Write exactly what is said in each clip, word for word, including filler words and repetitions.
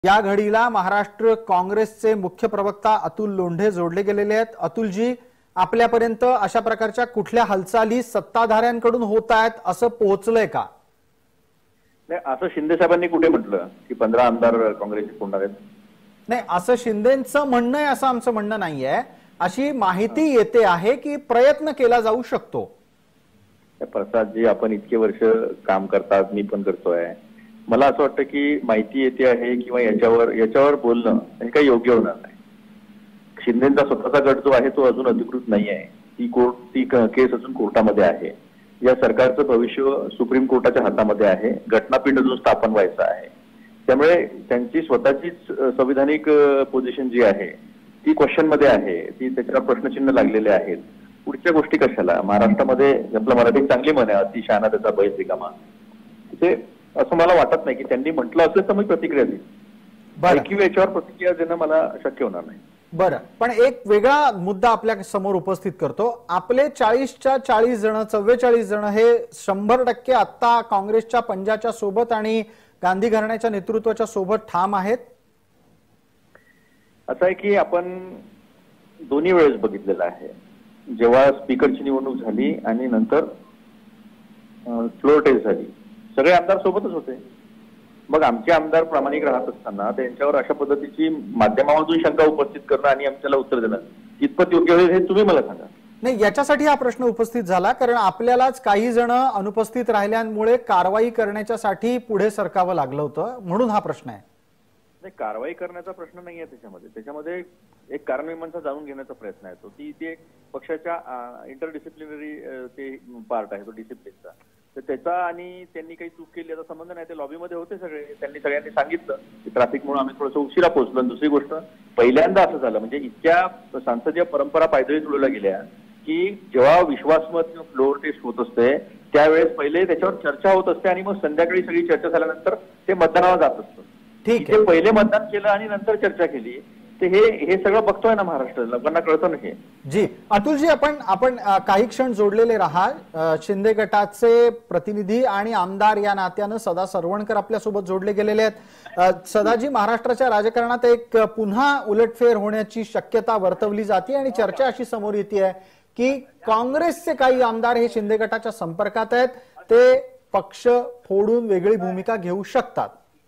या घडीला महाराष्ट्र काँग्रेसचे मुख्य प्रवक्ता अतुल लोंढे जोडले गेलेले आहेत। अतुलजी, आपल्यापर्यंत अशा प्रकारच्या कुठल्या हालचाली सत्ताधाऱ्यांकडून होत आहेत असं पोहोचलंय का? नाही, असं शिंदे साहेबांनी कुठे म्हटलं की पंधरा आमदार काँग्रेसचे फोडणार आहेत? नाही, असं शिंदेंचं म्हणणं आहे असं आमचं म्हणणं नाहीये। अशी माहिती येते आहे की प्रयत्न केला जाऊ शकतो। प्रसादजी, आपण इतके वर्ष काम करतात, मी पण करतोय। मला असं वाटतं की माहिती येते आहे किंवा याच्यावर याच्यावर बोलणं हे काही योग्य होणार नाही। शिंदेचा स्वतःचा गट जो आहे तो अजून अधिकृत नाही आहे। ती कोर्ट ती केस अजून कोर्टामध्ये आहे। या सरकारचं भविष्य सुप्रीम कोर्टाच्या हातामध्ये आहे। घटनापीठ अजून स्थापन व्हायचं आहे। त्यामुळे त्यांची स्वतःचीच संविधानिक पोझिशन जी आहे ती क्वेश्चन मध्ये आहे। ती त्याच्यावर प्रश्नचिन्ह लागलेले आहेत। पुढच्या गोष्टी कशाला? महाराष्ट्रामध्ये आपलं मराठी चांगली म्हण आहे, अति शहाणा त्याचा बैल रिकामा। ते असं मला वाटत नाही की त्यांनी म्हटलं असेल तर मी प्रतिक्रिया देईन किंवा याच्यावर प्रतिक्रिया देणं मला शक्य होणार नाही। बरं, पण एक वेगळा मुद्दा आपल्या समोर उपस्थित करतो। आपले चाळीसच्या चाळीस जण चव्वेचाळीस जण हे शंभर टक्के आता काँग्रेसच्या पंजाच्या सोबत आणि गांधी घराण्याच्या नेतृत्वाच्या सोबत ठाम आहेत। असं आहे की आपण दोन्ही वेळेस बघितलेलं आहे। जेव्हा स्पीकरची निवडणूक झाली आणि नंतर फ्लोर टेस्ट झाली, सगळे आमदार सोबतच होते। मग आमचे आमदार प्रामाणिक राहत असताना त्यांच्यावर अशा पद्धतीची माध्यमामधून शंका उपस्थित करणं आणि आमच्याला उत्तर देणं कितपत योग्य होईल हे तुम्ही मला सांगा। नाही, याच्यासाठी हा प्रश्न उपस्थित झाला कारण आपल्यालाच काही जण अनुपस्थित राहिल्यामुळे कारवाई करण्यासाठी पुढे सरकावं लागलं होतं, म्हणून हा प्रश्न आहे। नाही, कारवाई करण्याचा प्रश्न नाहीये त्याच्यामध्ये। त्याच्यामध्ये एक कारणमीमांसा जाणून घेण्याचा प्रयत्न आहे तो ती ते पक्षाच्या इंटरडिसिप्लिनरी ते पार्ट आहे तो डिसिप्लिनचा। तर त्याचा आणि त्यांनी काही चूक केली याचा संबंध नाही। ते लॉबीमध्ये होते सगळे, त्यांनी सगळ्यांनी सांगितलं की ट्रॅफिकमुळे आम्ही थोडंसं उशिरा पोहोचलो। दुसरी गोष्ट, पहिल्यांदा असं झालं म्हणजे इतक्या संसदीय परंपरा पायदळी तुडवल्या गेल्या की जेव्हा विश्वासमत किंवा फ्लोअर टेस्ट होत असते त्यावेळेस पहिले त्याच्यावर चर्चा होत असते आणि मग संध्याकाळी सगळी चर्चा झाल्यानंतर ते मतदानाला जात असतं। ठीक आहे, पहिले मतदान केलं आणि नंतर चर्चा केली, ते हे हे सगळं बघतोय ना महाराष्ट्र, लोकांना कळतं नाही। जी अतुलजी, आपण आपण काही क्षण जोडलेले राहा। शिंदे गटाचे प्रतिनिधी आणि आमदार या नात्यानं सदा सरवणकर आपल्यासोबत जोडले गेलेले आहेत। सदाजी, महाराष्ट्राच्या राजकारणात एक पुन्हा उलटफेर होण्याची शक्यता वर्तवली जाते आणि चर्चा अशी समोर येते आहे की काँग्रेसचे काही आमदार हे शिंदे गटाच्या संपर्कात आहेत, ते पक्ष फोडून वेगळी भूमिका घेऊ शकतात।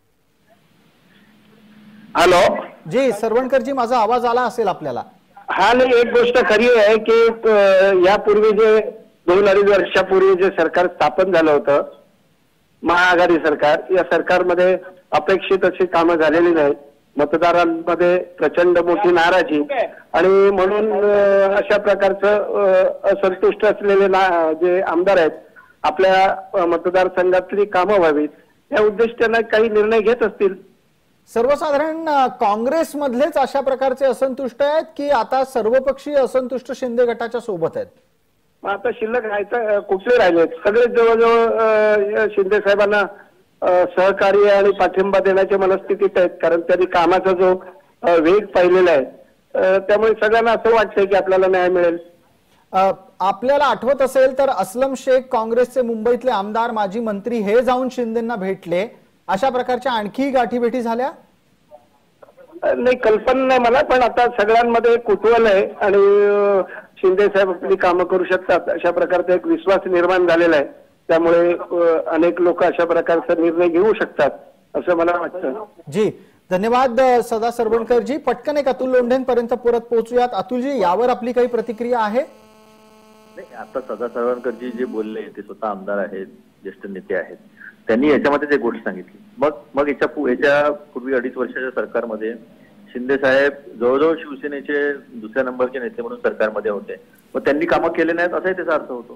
हॅलो जी सरवणकरजी, माझा आवाज आला असेल आपल्याला? हा, नाही, एक गोष्ट खरी आहे की यापूर्वी जे दोन अडीच वर्षापूर्वी जे सरकार स्थापन झालं होतं महाआघाडी सरकार, या सरकारमध्ये अपेक्षित अशी कामं झालेली नाही। मतदारांमध्ये प्रचंड मोठी नाराजी आणि म्हणून अशा प्रकारचं असंतुष्ट असलेले जे आमदार आहेत आपल्या मतदारसंघातली कामं व्हावीत या उद्दिष्टाने काही निर्णय घेत असतील। सर्वसाधारण काँग्रेस मधलेच अशा प्रकारचे असंतुष्ट आहेत की आता सर्वपक्षीय असंतुष्ट शिंदे गटाच्या सोबत आहेत? मग आता शिल्लक राहायचं कुठले राहिले? सगळे जवळजवळ शिंदे साहेबांना सहकार्य आणि पाठिंबा देण्याच्या मनस्थितीत आहेत, कारण त्यांनी कामाचा जो वेग पाहिलेला आहे त्यामुळे सगळ्यांना असं वाटतंय की आपल्याला न्याय मिळेल। आपल्याला आठवत असेल तर असलम शेख काँग्रेसचे मुंबईतले आमदार माजी मंत्री हे जाऊन शिंदेंना भेटले, अशा प्रकारच्या आणखी गाठीभेटी झाल्या? नाही, कल्पना नाही मला, पण आता सगळ्यांमध्ये कुतूहल आहे आणि शिंदे साहेब आपली कामं करू शकतात अशा प्रकारचा एक विश्वास निर्माण झालेला आहे। त्यामुळे अनेक लोक अशा प्रकारचा निर्णय घेऊ शकतात असं मला वाटतं। जी धन्यवाद सदा सरवणकरजी। पटकन एक अतुल लोंढेंपर्यंत परत पोहोचूयात। अतुलजी, यावर आपली काही प्रतिक्रिया आहे? नाही, आता सदा सरवणकरजी जे बोलले ते स्वतः आमदार आहेत, ज्येष्ठ नेते आहेत, त्यांनी याच्यामध्ये जे गोष्ट सांगितली। मग मग याच्या याच्या पूर्वी अडीच वर्षाच्या सरकारमध्ये शिंदे साहेब जवळजवळ शिवसेनेचे दुसऱ्या नंबरचे नेते म्हणून सरकारमध्ये होते, मग त्यांनी कामं केले नाहीत असाही त्याचा अर्थ होतो।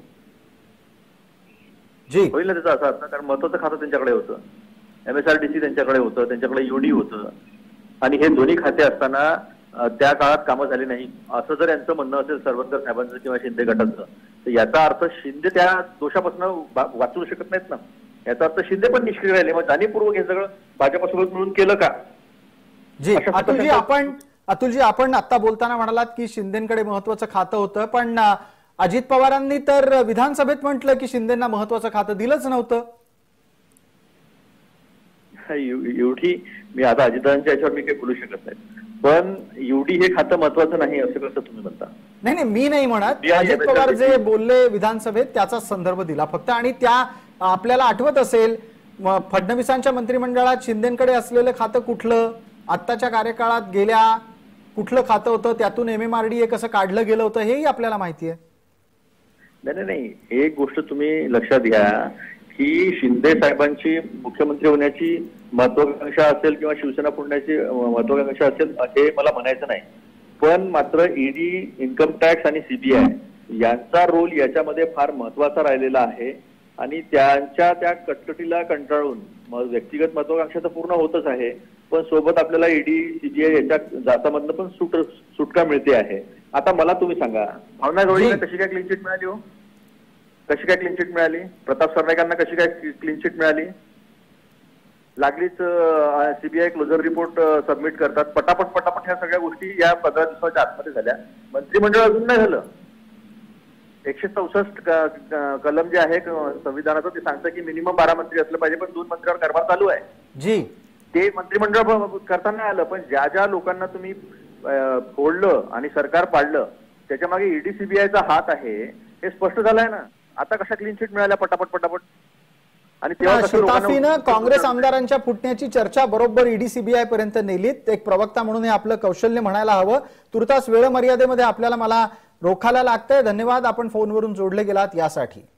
जी होईल ना त्याचा असा अर्थ, कारण महत्वाचं खातं त्यांच्याकडे होतं, एमएसआरडीसी त्यांच्याकडे होतं, त्यांच्याकडे युडी होतं आणि हे दोन्ही खाते असताना त्या काळात कामं झाली नाही असं जर यांचं म्हणणं असेल सरवणकर साहेबांचं किंवा शिंदे गटाचं, तर याचा अर्थ शिंदे त्या दोषापासून वाचू शकत नाहीत ना। याचा अर्थ शिंदे पण निष्क्रिय राहिले, मग जाणीवपूर्वक हे सगळं भाजपसोबत मिळून केलं का? जी अतुलजी, आपण अतुलजी आपण आता बोलताना म्हणालात की शिंदेकडे महत्वाचं खातं होतं, पण अजित पवारांनी तर विधानसभेत म्हटलं की शिंदेंना महत्वाचं खातं दिलंच नव्हतं। एवढी मी आता अजितांच्या याच्यावर मी काही बोलू शकत नाही, पण यूडी हे खातं महत्वाचं नाही असं कसं तुम्ही म्हणता? नाही नाही मी नाही म्हणत, अजित पवार जे बोलले विधानसभेत त्याचा संदर्भ दिला फक्त. आणि त्या आपल्याला आठवत असेल फडणवीसांच्या मंत्रिमंडळात शिंदेकडे असलेलं खातं कुठलं, आत्ताच्या कार्यकाळात गेल्या कुठलं खातं होतं, त्यातून M M R D A कसं काढलं गेलं होतं हेही आपल्याला माहिती आहे. नाही नाही एक गोष्ट तुम्ही लक्षात घ्या की शिंदे साहेबांची मुख्यमंत्री होण्याची महत्वाकांक्षा असेल किंवा शिवसेना फोडण्याची महत्वाकांक्षा असेल हे मला म्हणायचं नाही, पण मात्र ईडी, इन्कम टॅक्स आणि सीबीआय यांचा रोल याच्यामध्ये फार महत्वाचा राहिलेला आहे. आणि त्यांच्या त्या कटकटीला कंटाळून व्यक्तिगत महत्वाकांक्षा तर पूर्ण होतच आहे, पण सोबत आपल्याला ईडी, सीबीआय याच्या जाचामधनं पण सुट सुटका मिळते आहे. आता मला तुम्ही सांगा, भावना गवळीला कशी काय क्लीन चिट मिळाली हो? कशी काय क्लीन चिट मिळाली? प्रताप सरनाईकांना कशी काय क्लीन चिट मिळाली? लागलीच सीबीआय क्लोजर रिपोर्ट सबमिट करतात, पटापट पटापट ह्या सगळ्या गोष्टी या पंधरा दिवसाच्या आतमध्ये झाल्या. मंत्रिमंडळ अजून नाही झालं. एकशे चौसष्ट कलम जे आहे संविधानाचं ते सांगतं की मिनिमम बारा मंत्री असलं पाहिजे, पण दोन मंत्र्यावर कारभार चालू आहे जी. ते मंत्रिमंडळ करता नाही आलं, पण ज्या ज्या लोकांना तुम्ही फोडलं आणि सरकार पाडलं त्याच्या मागे ईडी सीबीआयचा हात आहे हे स्पष्ट झालंय ना. आता कशा क्लीन चिट मिळाल्या पटापट पटापट? आणि शिताफीनं काँग्रेस आमदारांच्या फुटण्याची चर्चा बरोबर ईडी सीबीआय पर्यंत नेलीत. एक प्रवक्ता म्हणून हे आपलं कौशल्य म्हणायला हवं. तुर्तास वेळ मर्यादेमध्ये आपल्याला मला रोखायला लागतंय. धन्यवाद, आपण फोनवरून जोडले गेलात यासाठी.